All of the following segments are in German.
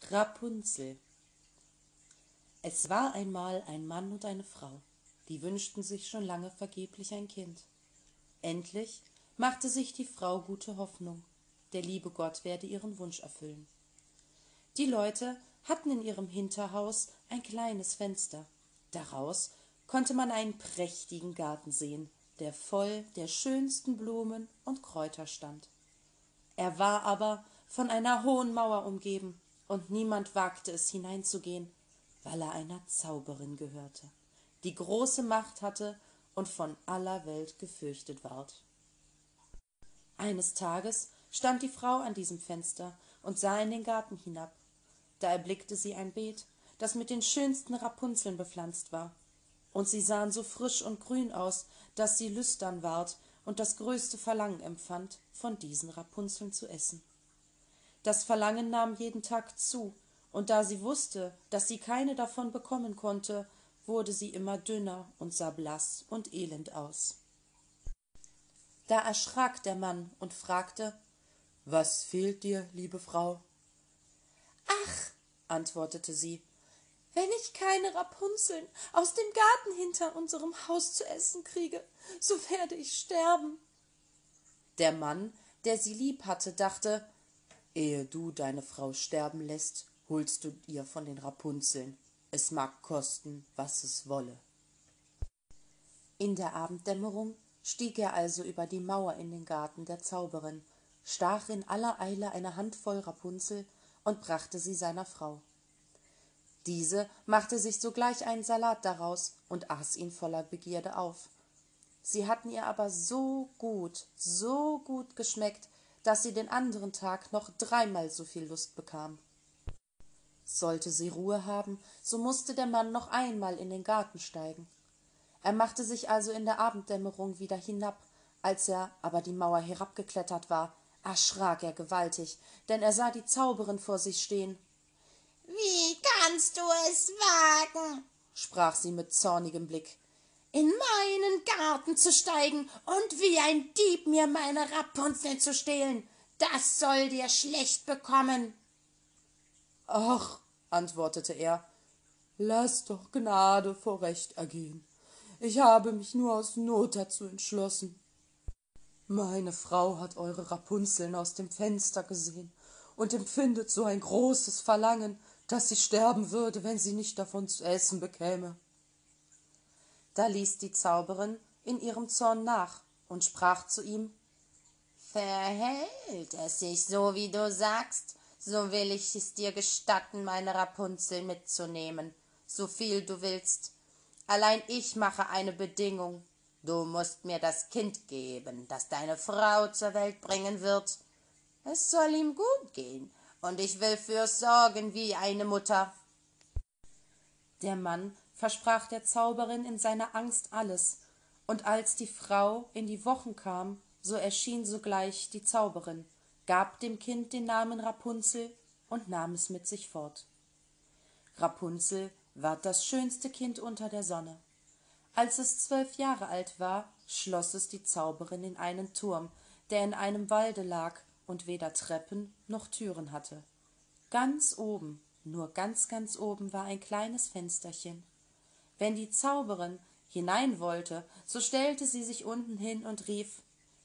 Rapunzel. Es war einmal ein Mann und eine Frau, die wünschten sich schon lange vergeblich ein Kind. Endlich machte sich die Frau gute Hoffnung, der liebe Gott werde ihren Wunsch erfüllen. Die Leute hatten in ihrem Hinterhaus ein kleines Fenster. Daraus konnte man einen prächtigen Garten sehen, der voll der schönsten Blumen und Kräuter stand. Er war aber von einer hohen Mauer umgeben, und niemand wagte es hineinzugehen, weil er einer Zauberin gehörte, die große Macht hatte und von aller Welt gefürchtet ward. Eines Tages stand die Frau an diesem Fenster und sah in den Garten hinab. Da erblickte sie ein Beet, das mit den schönsten Rapunzeln bepflanzt war, und sie sahen so frisch und grün aus, dass sie lüstern ward und das größte Verlangen empfand, von diesen Rapunzeln zu essen. Das Verlangen nahm jeden Tag zu, und da sie wusste, dass sie keine davon bekommen konnte, wurde sie immer dünner und sah blass und elend aus. Da erschrak der Mann und fragte: »Was fehlt dir, liebe Frau?« »Ach«, antwortete sie, »wenn ich keine Rapunzeln aus dem Garten hinter unserem Haus zu essen kriege, so werde ich sterben.« Der Mann, der sie lieb hatte, dachte: »Ehe du deine Frau sterben lässt, holst du ihr von den Rapunzeln. Es mag kosten, was es wolle.« In der Abenddämmerung stieg er also über die Mauer in den Garten der Zauberin, stach in aller Eile eine Handvoll Rapunzel und brachte sie seiner Frau. Diese machte sich sogleich einen Salat daraus und aß ihn voller Begierde auf. Sie hatten ihr aber so gut geschmeckt, dass sie den anderen Tag noch 3-mal so viel Lust bekam. Sollte sie Ruhe haben, so mußte der Mann noch einmal in den Garten steigen. Er machte sich also in der Abenddämmerung wieder hinab. Als er aber die Mauer herabgeklettert war, erschrak er gewaltig, denn er sah die Zauberin vor sich stehen. »Wie kannst du es wagen«, sprach sie mit zornigem Blick, »in meinen Garten zu steigen und wie ein Dieb mir meine Rapunzel zu stehlen? Das soll dir schlecht bekommen.« »Ach«, antwortete er, »laß doch Gnade vor Recht ergehen. Ich habe mich nur aus Not dazu entschlossen. Meine Frau hat eure Rapunzeln aus dem Fenster gesehen und empfindet so ein großes Verlangen, dass sie sterben würde, wenn sie nicht davon zu essen bekäme.« Da ließ die Zauberin in ihrem Zorn nach und sprach zu ihm: »Verhält es sich so, wie du sagst, so will ich es dir gestatten, meine Rapunzel mitzunehmen, so viel du willst. Allein ich mache eine Bedingung: Du musst mir das Kind geben, das deine Frau zur Welt bringen wird. Es soll ihm gut gehen, und ich will für's sorgen wie eine Mutter.« Der Mann versprach der Zauberin in seiner Angst alles, und als die Frau in die Wochen kam, so erschien sogleich die Zauberin, gab dem Kind den Namen Rapunzel und nahm es mit sich fort. Rapunzel ward das schönste Kind unter der Sonne. Als es 12 Jahre alt war, schloss es die Zauberin in einen Turm, der in einem Walde lag und weder Treppen noch Türen hatte. Ganz oben, nur ganz oben, war ein kleines Fensterchen. Wenn die Zauberin hinein wollte, so stellte sie sich unten hin und rief: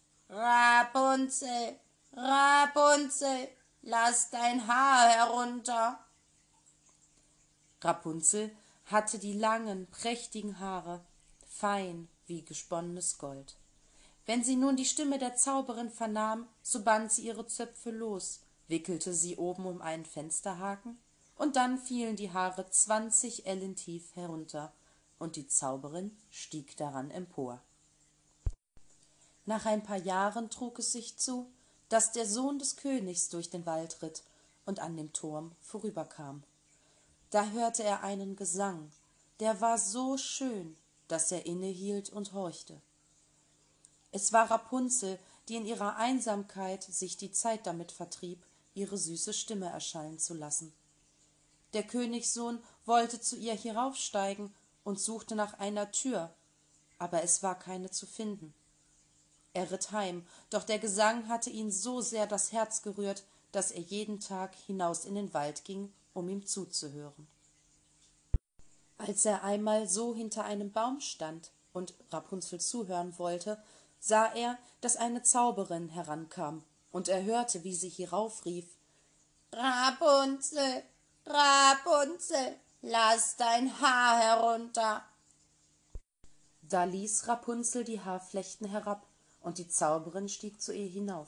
»Rapunzel, Rapunzel, lass dein Haar herunter.« Rapunzel hatte die langen, prächtigen Haare, fein wie gesponnenes Gold. Wenn sie nun die Stimme der Zauberin vernahm, so band sie ihre Zöpfe los, wickelte sie oben um einen Fensterhaken, und dann fielen die Haare 20 Ellen tief herunter, und die Zauberin stieg daran empor. Nach ein paar Jahren trug es sich zu, dass der Sohn des Königs durch den Wald ritt und an dem Turm vorüberkam. Da hörte er einen Gesang, der war so schön, dass er innehielt und horchte. Es war Rapunzel, die in ihrer Einsamkeit sich die Zeit damit vertrieb, ihre süße Stimme erschallen zu lassen. Der Königssohn wollte zu ihr heraufsteigen und suchte nach einer Tür, aber es war keine zu finden. Er ritt heim, doch der Gesang hatte ihn so sehr das Herz gerührt, dass er jeden Tag hinaus in den Wald ging, um ihm zuzuhören. Als er einmal so hinter einem Baum stand und Rapunzel zuhören wollte, sah er, dass eine Zauberin herankam, und er hörte, wie sie hierauf rief: »Rapunzel, Rapunzel, lass dein Haar herunter!« Da ließ Rapunzel die Haarflechten herab, und die Zauberin stieg zu ihr hinauf.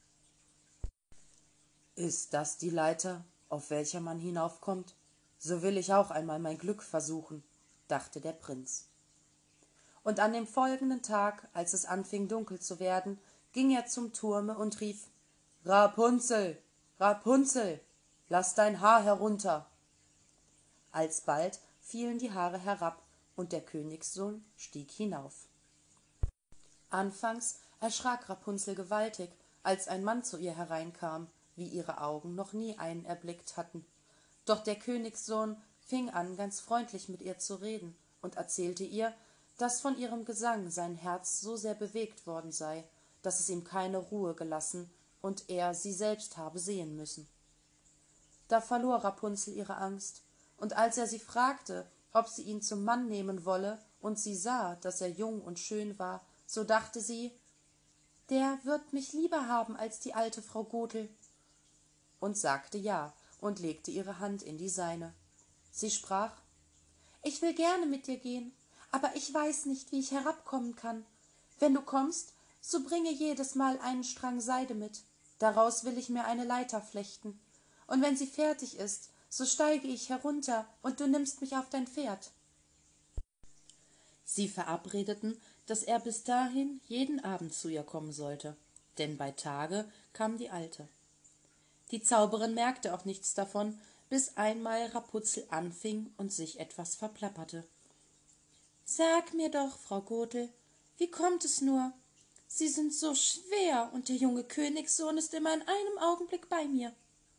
»Ist das die Leiter, auf welcher man hinaufkommt? So will ich auch einmal mein Glück versuchen«, dachte der Prinz. Und an dem folgenden Tag, als es anfing dunkel zu werden, ging er zum Turme und rief: »Rapunzel, Rapunzel, lass dein Haar herunter!« Alsbald fielen die Haare herab, und der Königssohn stieg hinauf. Anfangs erschrak Rapunzel gewaltig, als ein Mann zu ihr hereinkam, wie ihre Augen noch nie einen erblickt hatten. Doch der Königssohn fing an, ganz freundlich mit ihr zu reden, und erzählte ihr, dass von ihrem Gesang sein Herz so sehr bewegt worden sei, dass es ihm keine Ruhe gelassen und er sie selbst habe sehen müssen. Da verlor Rapunzel ihre Angst, und als er sie fragte, ob sie ihn zum Mann nehmen wolle, und sie sah, dass er jung und schön war, so dachte sie: »Der wird mich lieber haben als die alte Frau Gothel«, und sagte ja und legte ihre Hand in die seine. Sie sprach: »Ich will gerne mit dir gehen, aber ich weiß nicht, wie ich herabkommen kann. Wenn du kommst, so bringe jedes Mal einen Strang Seide mit. Daraus will ich mir eine Leiter flechten. Und wenn sie fertig ist, so steige ich herunter, und du nimmst mich auf dein Pferd.« Sie verabredeten, dass er bis dahin jeden Abend zu ihr kommen sollte, denn bei Tage kam die Alte. Die Zauberin merkte auch nichts davon, bis einmal Rapunzel anfing und sich etwas verplapperte. »Sag mir doch, Frau Gothel, wie kommt es nur? Sie sind so schwer, und der junge Königssohn ist immer in einem Augenblick bei mir.«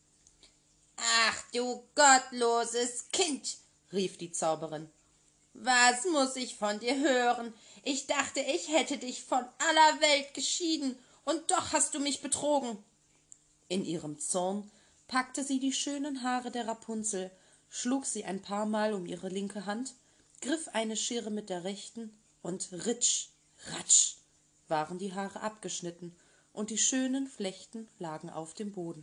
»Ach, du gottloses Kind«, rief die Zauberin, »was muß ich von dir hören? Ich dachte, ich hätte dich von aller Welt geschieden, und doch hast du mich betrogen.« In ihrem Zorn packte sie die schönen Haare der Rapunzel, schlug sie ein paar Mal um ihre linke Hand, griff eine Schere mit der rechten, und ritsch, ratsch waren die Haare abgeschnitten, und die schönen Flechten lagen auf dem Boden.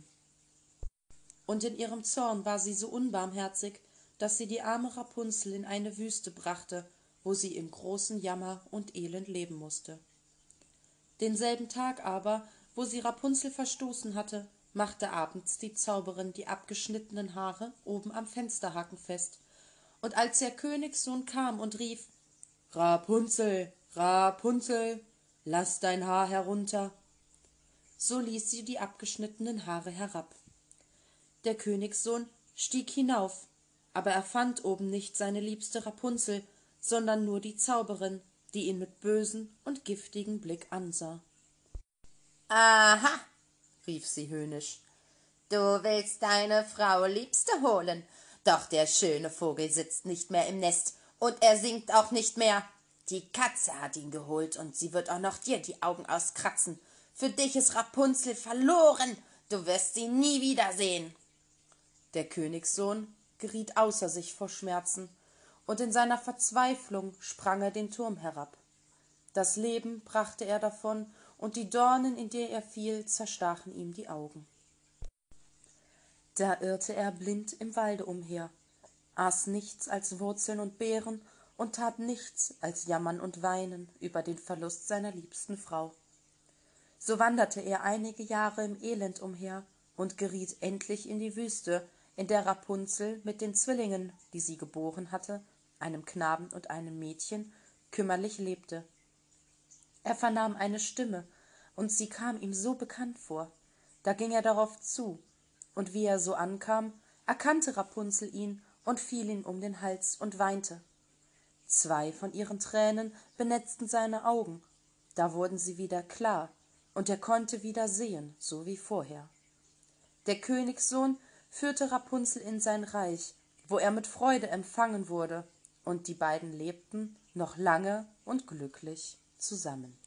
Und in ihrem Zorn war sie so unbarmherzig, dass sie die arme Rapunzel in eine Wüste brachte, wo sie im großen Jammer und Elend leben musste. Denselben Tag aber, wo sie Rapunzel verstoßen hatte, machte abends die Zauberin die abgeschnittenen Haare oben am Fensterhaken fest, und als der Königssohn kam und rief: »Rapunzel, Rapunzel, lass dein Haar herunter«, so ließ sie die abgeschnittenen Haare herab. Der Königssohn stieg hinauf, aber er fand oben nicht seine liebste Rapunzel, sondern nur die Zauberin, die ihn mit bösem und giftigem Blick ansah. »Aha«, rief sie höhnisch, »du willst deine Frau Liebste holen, doch der schöne Vogel sitzt nicht mehr im Nest, und er singt auch nicht mehr. Die Katze hat ihn geholt, und sie wird auch noch dir die Augen auskratzen. Für dich ist Rapunzel verloren, du wirst sie nie wiedersehen.« Der Königssohn geriet außer sich vor Schmerzen, und in seiner Verzweiflung sprang er den Turm herab. Das Leben brachte er davon, und die Dornen, in die er fiel, zerstachen ihm die Augen. Da irrte er blind im Walde umher, aß nichts als Wurzeln und Beeren und tat nichts als jammern und weinen über den Verlust seiner liebsten Frau. So wanderte er einige Jahre im Elend umher und geriet endlich in die Wüste, in der Rapunzel mit den Zwillingen, die sie geboren hatte, einem Knaben und einem Mädchen, kümmerlich lebte. Er vernahm eine Stimme, und sie kam ihm so bekannt vor. Da ging er darauf zu, und wie er so ankam, erkannte Rapunzel ihn und fiel ihm um den Hals und weinte. 2 von ihren Tränen benetzten seine Augen, da wurden sie wieder klar, und er konnte wieder sehen, so wie vorher. Der Königssohn führte Rapunzel in sein Reich, wo er mit Freude empfangen wurde, und die beiden lebten noch lange und glücklich zusammen.